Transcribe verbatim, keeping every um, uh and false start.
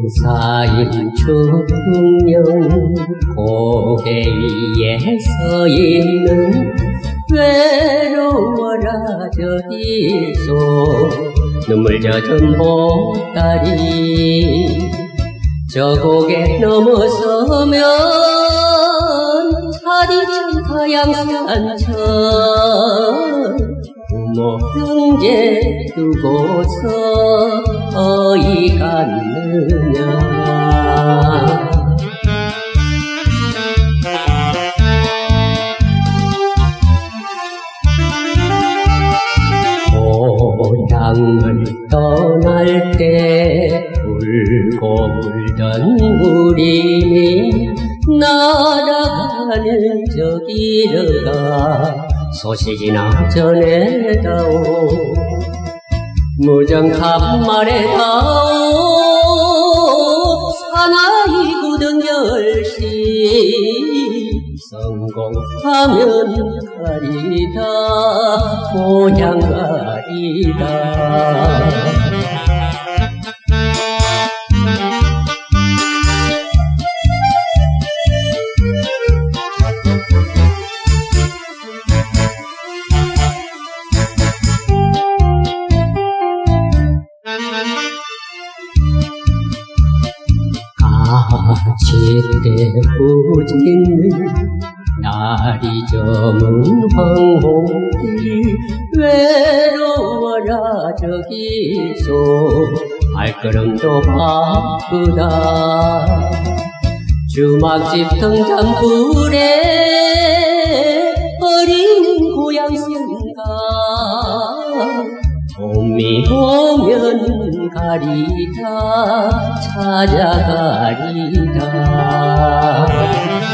무사인 충령 고개 위에 서 있는 외로워라 저기서 눈물 젖은 보따리 저 고개 넘어서면 차디찬 가양산천 부모 형제 두고서 어이 갔느냐. 고향을 떠날 때 울고 울던 우리 날아가는 저 길어가 소식이나 전해다오. 무정탑 말해다오. 사나이 굳은 결심 성공하면 가리다 고향 가리다. 가치대 부짖는 날이 저문 황홍길 외로워라 저기서 발걸음도 바쁘다. 주막집 등잔불에 어린 고향 생각 봄이 오면 가리다 찾아가리다.